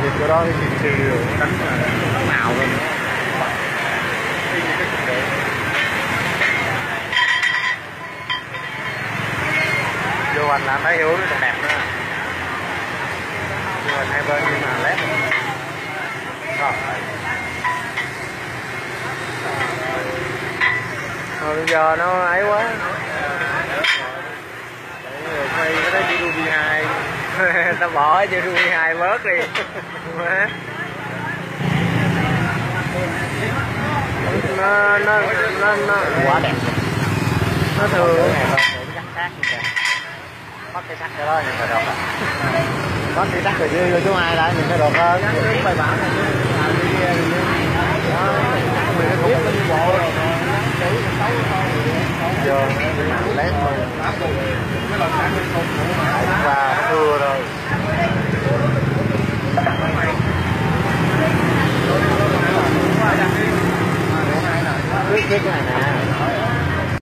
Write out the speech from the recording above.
thì chỗ đó thì trừ đánh nào luôn nữa. Vô anh là thấy hiểu còn đẹp nữa. Vô anh hai bên nhưng mà lép rồi. Thôi bây giờ nó ấy quá. Quay cái đó chữ Ruby 2. Ta bỏ chữ Ruby 2 bớt đi. Nó quá đẹp. Nó thường mất cái sắt đó nhìn phải được. Mất cái sắt rồi chứ số 2 đã nhìn phải được hơn. Bài bản này chứ làm đi kia thì mình không có đi bộ rồi giờ lét luôn và nó thưa rồi. Biết cái này nè.